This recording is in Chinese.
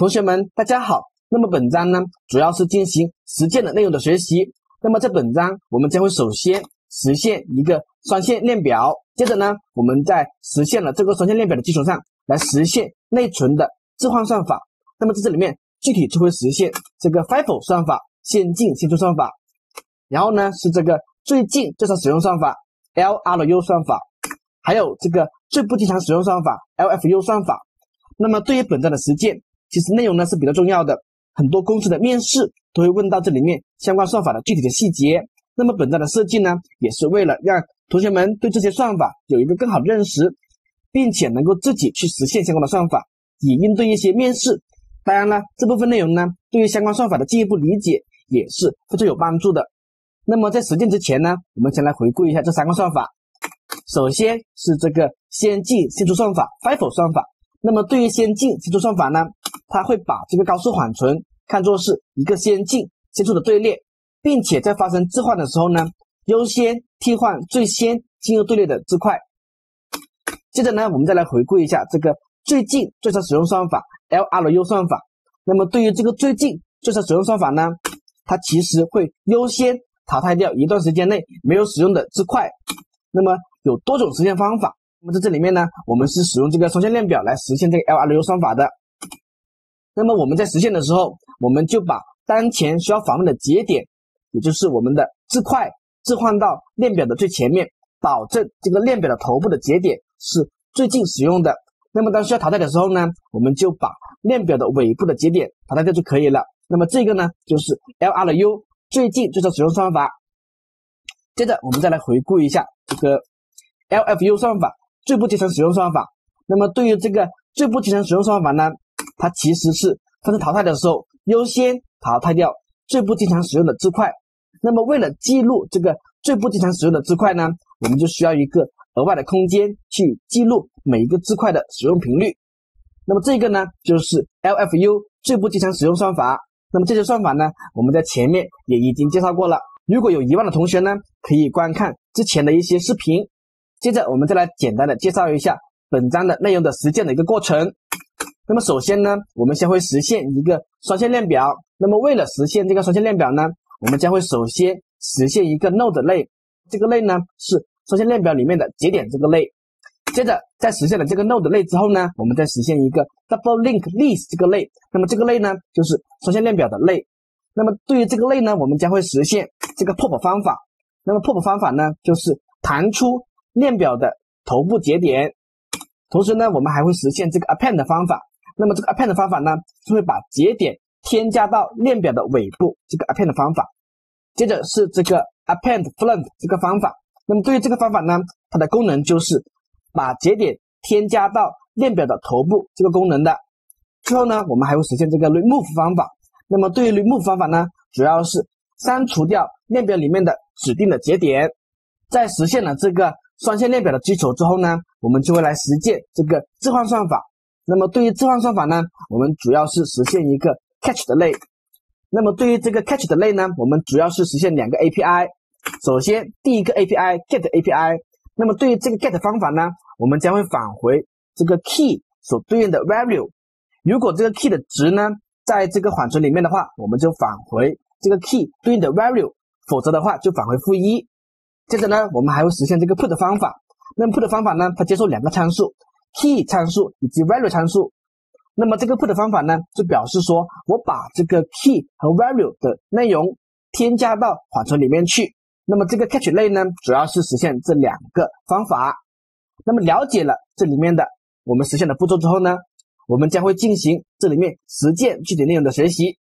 同学们大家好，那么本章呢主要是进行实践的内容的学习。那么在本章我们将会首先实现一个双线链表，接着呢我们在实现了这个双线链表的基础上来实现内存的置换算法。那么在这里面具体就会实现这个 FIFO 算法、先进先出算法，然后呢是这个最近最常使用算法 LRU 算法，还有这个最不经常使用算法 LFU 算法。那么对于本章的实践，其实内容呢是比较重要的，很多公司的面试都会问到这里面相关算法的具体的细节。那么本章的设计呢，也是为了让同学们对这些算法有一个更好的认识，并且能够自己去实现相关的算法，以应对一些面试。当然了，这部分内容呢，对于相关算法的进一步理解也是非常有帮助的。那么在实践之前呢，我们先来回顾一下这三个算法。首先是这个先进先出算法 FIFO 算法。那么对于先进先出算法呢，它会把这个高速缓存看作是一个先进先出的队列，并且在发生置换的时候呢，优先替换最先进入队列的字块。接着呢，我们再来回顾一下这个最近最常使用算法 LRU 算法。那么对于这个最近最常使用算法呢，它其实会优先淘汰掉一段时间内没有使用的字块。那么有多种实现方法，那么在这里面呢，我们是使用这个双线链表来实现这个 LRU 算法的。那么我们在实现的时候，我们就把当前需要访问的节点，也就是我们的字块置换到链表的最前面，保证这个链表的头部的节点是最近使用的。那么当需要淘汰的时候呢，我们就把链表的尾部的节点淘汰掉就可以了。那么这个呢，就是 LRU 最近最常使用算法。接着我们再来回顾一下这个 LFU 算法，最不经常使用算法。那么对于这个最不经常使用算法呢，它其实是发生淘汰的时候优先淘汰掉最不经常使用的字块。那么为了记录这个最不经常使用的字块呢，我们就需要一个额外的空间去记录每一个字块的使用频率。那么这个呢，就是 LFU 最不经常使用算法。那么这些算法呢，我们在前面也已经介绍过了，如果有疑问的同学呢，可以观看之前的一些视频。接着我们再来简单的介绍一下本章的内容的实践的一个过程。那么首先呢，我们先会实现一个双线链表。那么为了实现这个双线链表呢，我们将会首先实现一个 node 类，这个类呢是双线链表里面的节点这个类。接着在实现了这个 node 类之后呢，我们再实现一个 double link list 这个类。那么这个类呢就是双线链表的类。那么对于这个类呢，我们将会实现这个 pop 方法。那么 pop 方法呢，就是弹出链表的头部节点。同时呢，我们还会实现这个 append 方法。那么这个 append 方法呢，是会把节点添加到链表的尾部，这个 append 方法。接着是这个 append front 这个方法。那么对于这个方法呢，它的功能就是把节点添加到链表的头部这个功能的。最后呢，我们还会实现这个 remove 方法。那么对于 remove 方法呢，主要是删除掉链表里面的指定的节点。在实现了这个双线链表的基础之后呢，我们就会来实践这个置换算法。那么对于置换算法呢，我们主要是实现一个 catch 的类。那么对于这个 catch 的类呢，我们主要是实现两个 API。首先第一个 API get API。那么对于这个 get 方法呢，我们将会返回这个 key 所对应的 value。如果这个 key 的值呢在这个缓存里面的话，我们就返回这个 key 对应的 value， 否则的话就返回-1。接着呢，我们还会实现这个 put 方法。那么 put 方法呢，它接受两个参数， key 参数以及 value 参数。那么这个 put 方法呢，就表示说我把这个 key 和 value 的内容添加到缓存里面去。那么这个 catch 类呢，主要是实现这两个方法。那么了解了这里面的我们实现的步骤之后呢，我们将会进行这里面实践具体内容的学习。